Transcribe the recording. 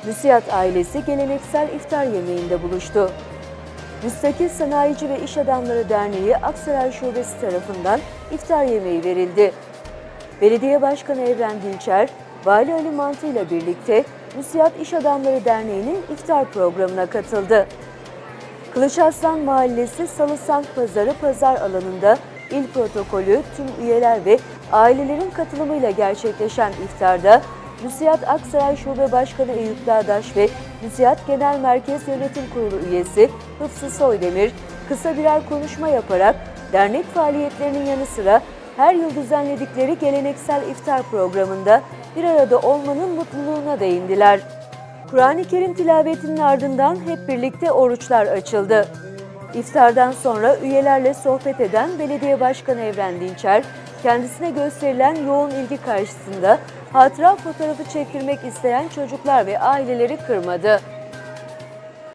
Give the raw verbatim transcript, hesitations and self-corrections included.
Müsiyat ailesi geleneksel iftar yemeğinde buluştu. Müstakil Sanayici ve İş Adamları Derneği Aksaray Şubesi tarafından iftar yemeği verildi. Belediye Başkanı Evren Dinçer, Vali Ali Mantı ile birlikte Müsiyat İş Adamları Derneği'nin iftar programına katıldı. Kılıçarslan Mahallesi Salı Sank Pazarı pazar alanında il protokolü, tüm üyeler ve ailelerin katılımıyla gerçekleşen iftarda Müsiyat Aksaray Şube Başkanı Eyüp Dağdaş ve Müsiyat Genel Merkez Yönetim Kurulu üyesi Hıfzı Soydemir kısa birer konuşma yaparak dernek faaliyetlerinin yanı sıra her yıl düzenledikleri geleneksel iftar programında bir arada olmanın mutluluğuna değindiler. Kur'an-ı Kerim tilavetinin ardından hep birlikte oruçlar açıldı. İftardan sonra üyelerle sohbet eden Belediye Başkanı Evren Dinçer, kendisine gösterilen yoğun ilgi karşısında hatıra fotoğrafı çektirmek isteyen çocuklar ve aileleri kırmadı.